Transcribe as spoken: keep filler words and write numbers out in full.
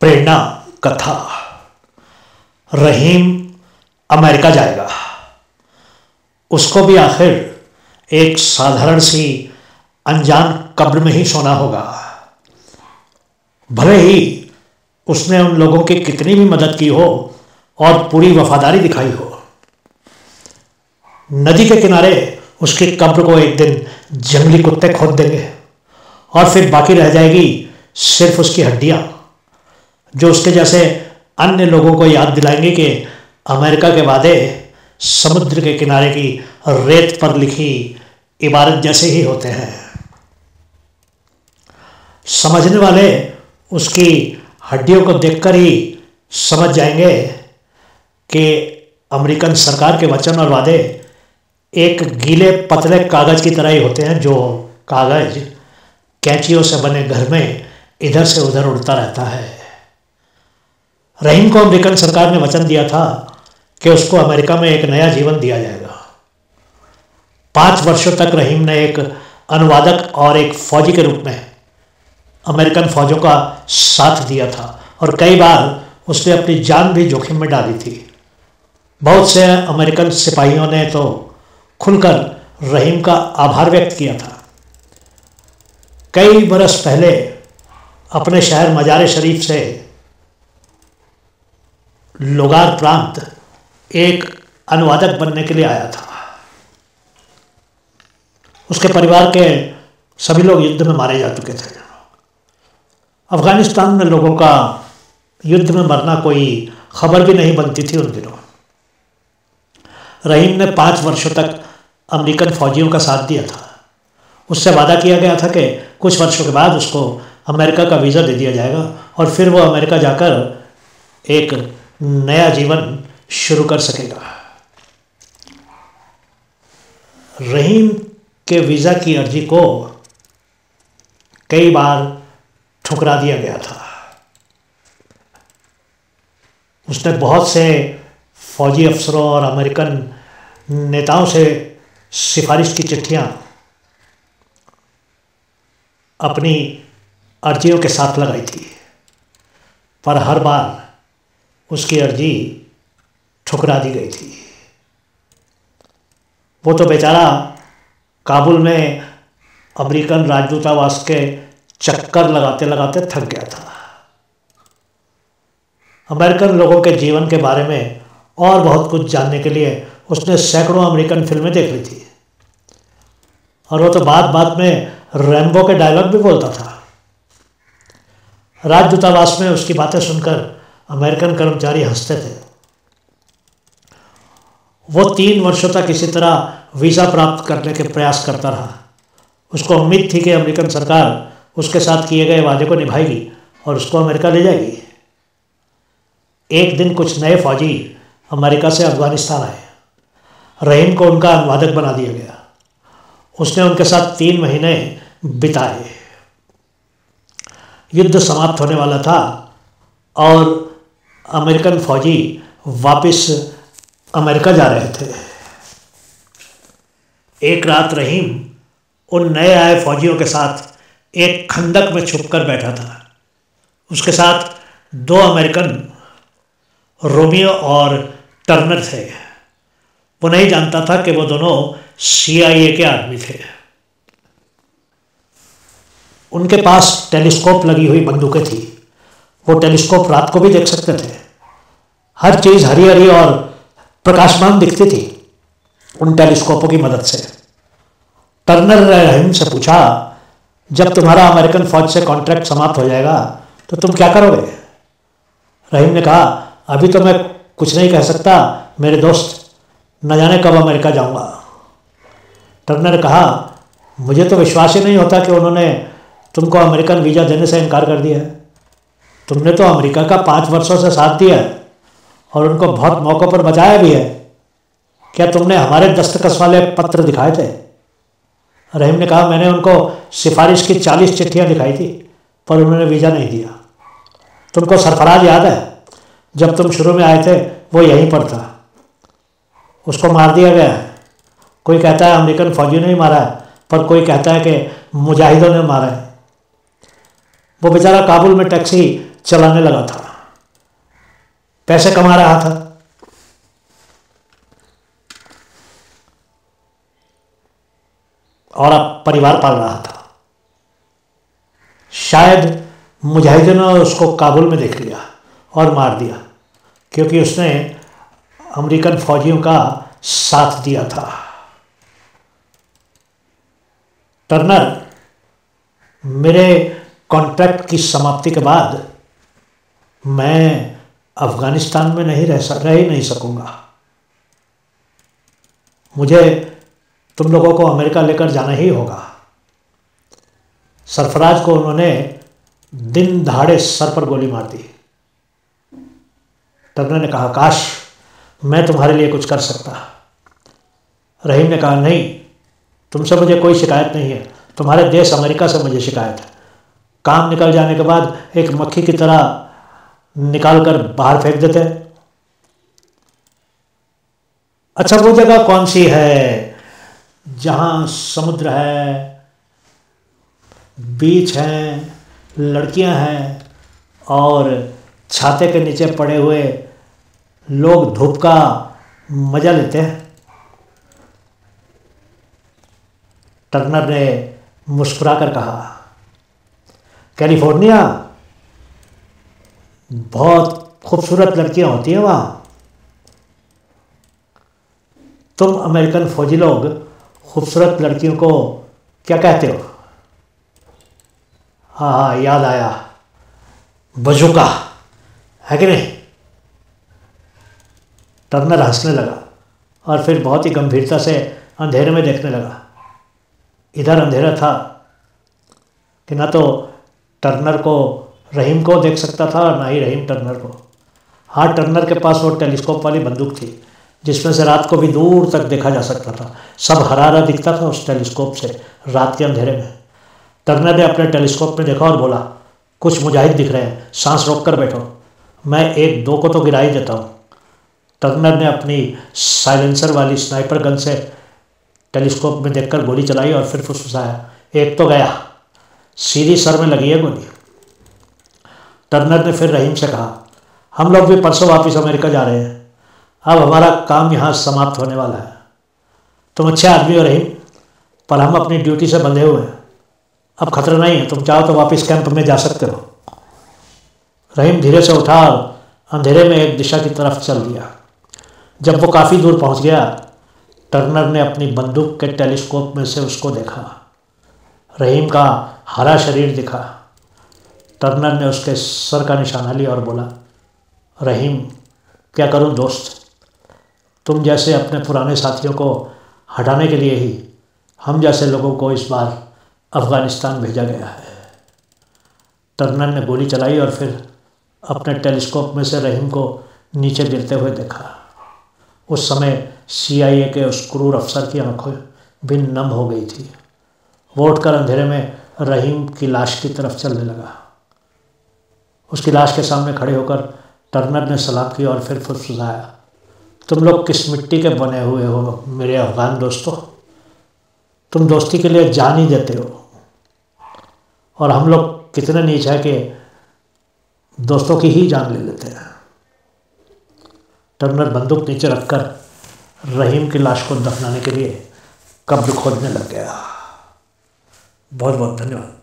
प्रेरणा कथा। रहीम अमेरिका जाएगा। उसको भी आखिर एक साधारण सी अनजान कब्र में ही सोना होगा। भले ही उसने उन लोगों की कितनी भी मदद की हो और पूरी वफादारी दिखाई हो, नदी के किनारे उसकी कब्र को एक दिन जंगली कुत्ते खोद देंगे और फिर बाकी रह जाएगी सिर्फ उसकी हड्डियां, जो उसके जैसे अन्य लोगों को याद दिलाएंगे कि अमेरिका के वादे समुद्र के किनारे की रेत पर लिखी इबारत जैसे ही होते हैं। समझने वाले उसकी हड्डियों को देखकर ही समझ जाएंगे कि अमेरिकन सरकार के वचन और वादे एक गीले पतले कागज की तरह ही होते हैं, जो कागज कैंचियों से बने घर में इधर से उधर उड़ता रहता है। रहीम को अमेरिकन सरकार ने वचन दिया था कि उसको अमेरिका में एक नया जीवन दिया जाएगा। पाँच वर्षों तक रहीम ने एक अनुवादक और एक फौजी के रूप में अमेरिकन फौजों का साथ दिया था और कई बार उसने अपनी जान भी जोखिम में डाली थी। बहुत से अमेरिकन सिपाहियों ने तो खुलकर रहीम का आभार व्यक्त किया था। कई बरस पहले अपने शहर मजार शरीफ से लोगार प्रांत एक अनुवादक बनने के लिए आया था। उसके परिवार के सभी लोग युद्ध में मारे जा चुके थे। अफगानिस्तान में लोगों का युद्ध में मरना कोई खबर भी नहीं बनती थी उन दिनों। रहीम ने पाँच वर्षों तक अमेरिकन फौजियों का साथ दिया था। उससे वादा किया गया था कि कुछ वर्षों के बाद उसको अमेरिका का वीज़ा दे दिया जाएगा और फिर वो अमेरिका जाकर एक नया जीवन शुरू कर सकेगा। रहीम के वीज़ा की अर्जी को कई बार ठुकरा दिया गया था। उसने बहुत से फौजी अफसरों और अमेरिकन नेताओं से सिफारिश की चिट्ठियां अपनी अर्जियों के साथ लगाई थी, पर हर बार उसकी अर्जी ठुकरा दी गई थी। वो तो बेचारा काबुल में अमेरिकन राजदूतावास के चक्कर लगाते लगाते थक गया था। अमेरिकन लोगों के जीवन के बारे में और बहुत कुछ जानने के लिए उसने सैकड़ों अमेरिकन फिल्में देख ली थी और वो तो बात बात में रैम्बो के डायलॉग भी बोलता था। राजदूतावास में उसकी बातें सुनकर अमेरिकन कर्मचारी हंसते थे। वो तीन वर्षों तक इसी तरह वीज़ा प्राप्त करने के प्रयास करता रहा। उसको उम्मीद थी कि अमेरिकन सरकार उसके साथ किए गए वादे को निभाएगी और उसको अमेरिका ले जाएगी। एक दिन कुछ नए फौजी अमेरिका से अफगानिस्तान आए। रहीम को उनका अनुवादक बना दिया गया। उसने उनके साथ तीन महीने बिताए। युद्ध समाप्त होने वाला था और अमेरिकन फौजी वापस अमेरिका जा रहे थे। एक रात रहीम उन नए आए फौजियों के साथ एक खंदक में छुपकर बैठा था। उसके साथ दो अमेरिकन रोमियो और टर्नर थे। वो नहीं जानता था कि वो दोनों सी आई ए के आदमी थे। उनके पास टेलीस्कोप लगी हुई बंदूकें थी। वो टेलीस्कोप रात को भी देख सकते थे। हर चीज़ हरी हरी और प्रकाशमान दिखती थी उन टेलीस्कोपों की मदद से। टर्नर ने रहीम से पूछा, जब तुम्हारा अमेरिकन फौज से कॉन्ट्रैक्ट समाप्त हो जाएगा तो तुम क्या करोगे? रहीम ने कहा, अभी तो मैं कुछ नहीं कह सकता मेरे दोस्त, न जाने कब अमेरिका जाऊंगा। टर्नर ने कहा, मुझे तो विश्वास ही नहीं होता कि उन्होंने तुमको अमेरिकन वीज़ा देने से इनकार कर दिया है। तुमने तो अमेरिका का पाँच वर्षों से साथ दिया है और उनको बहुत मौक़ों पर बचाया भी है। क्या तुमने हमारे दस्तखत वाले पत्र दिखाए थे? रहीम ने कहा, मैंने उनको सिफारिश की चालीस चिट्ठियाँ दिखाई थी पर उन्होंने वीज़ा नहीं दिया। तुमको सरफराज याद है, जब तुम शुरू में आए थे वो यहीं पर था। उसको मार दिया गया है। कोई कहता है अमेरिकन फौजियों ने ही मारा है, पर कोई कहता है कि मुजाहिदों ने मारा है। वो बेचारा काबुल में टैक्सी चलाने लगा था, पैसे कमा रहा था। और अब परिवार पाल रहा था। शायद मुजाहिदीनों ने उसको काबुल में देख लिया और मार दिया, क्योंकि उसने अमेरिकन फौजियों का साथ दिया था। टर्नर, मेरे कॉन्ट्रैक्ट की समाप्ति के बाद मैं अफ़गानिस्तान में नहीं रह सक रह ही नहीं सकूँगा। मुझे तुम लोगों को अमेरिका लेकर जाना ही होगा। सरफराज को उन्होंने दिन दहाड़े सर पर गोली मार दी। टर्नर ने कहा, काश मैं तुम्हारे लिए कुछ कर सकता। रहीम ने कहा, नहीं, तुमसे मुझे कोई शिकायत नहीं है, तुम्हारे देश अमेरिका से मुझे शिकायत है। काम निकल जाने के बाद एक मक्खी की तरह निकाल कर बाहर फेंक देते हैं। अच्छा, वो जगह कौन सी है जहाँ समुद्र है, बीच हैं, लड़कियां हैं और छाते के नीचे पड़े हुए लोग धूप का मजा लेते हैं? टर्नर ने मुस्कुराकर कहा, कैलिफोर्निया, बहुत खूबसूरत लड़कियां होती हैं वहाँ। तुम अमेरिकन फौजी लोग खूबसूरत लड़कियों को क्या कहते हो? हाँ हाँ, याद आया, बजूका, है कि नहीं? टर्नर हंसने लगा और फिर बहुत ही गंभीरता से अंधेरे में देखने लगा। इधर अंधेरा था कि ना तो टर्नर को रहीम को देख सकता था और ना ही रहीम टर्नर को। हाँ, टर्नर के पास वो टेलीस्कोप वाली बंदूक थी जिसमें से रात को भी दूर तक देखा जा सकता था। सब हरा हरा दिखता था उस टेलीस्कोप से रात के अंधेरे में। टर्नर ने अपने टेलीस्कोप में देखा और बोला, कुछ मुजाहिद दिख रहे हैं, सांस रोक कर बैठो, मैं एक दो को तो गिरा ही देता हूँ। टर्नर ने अपनी साइलेंसर वाली स्नाइपर गन से टेलीस्कोप में देखकर गोली चलाई और फिर फुसफुसाया, एक तो गया, सीधी सर में लगी है गोली। टर्नर ने फिर रहीम से कहा, हम लोग भी परसों वापस अमेरिका जा रहे हैं, अब हमारा काम यहाँ समाप्त होने वाला है। तुम अच्छे आदमी हो रहीम, पर हम अपनी ड्यूटी से बंधे हुए हैं। अब खतरा नहीं है, तुम चाहो तो वापस कैंप में जा सकते हो। रहीम धीरे से उठा और अंधेरे में एक दिशा की तरफ चल दिया। जब वो काफ़ी दूर पहुँच गया, टर्नर ने अपनी बंदूक के टेलीस्कोप में से उसको देखा। रहीम का हरा शरीर दिखा। टर्नर ने उसके सर का निशाना लिया और बोला, रहीम, क्या करूं दोस्त, तुम जैसे अपने पुराने साथियों को हटाने के लिए ही हम जैसे लोगों को इस बार अफ़गानिस्तान भेजा गया है। टर्नर ने गोली चलाई और फिर अपने टेलीस्कोप में से रहीम को नीचे गिरते हुए देखा। उस समय सी आई ए के उस क्रूर अफसर की आंखें भी नम हो गई थी। वो उठकर अंधेरे में रहीम की लाश की तरफ चलने लगा। उसकी लाश के सामने खड़े होकर टर्नर ने सलाम किया और फिर फुसफुसाया, तुम लोग किस मिट्टी के बने हुए हो मेरे अफ़गान दोस्तों, तुम दोस्ती के लिए जान ही देते हो, और हम लोग कितने नीच है कि दोस्तों की ही जान ले लेते हैं। टर्नर बंदूक नीचे रखकर रहीम की लाश को दफनाने के लिए कब्र खोदने लग गया। बहुत बहुत धन्यवाद।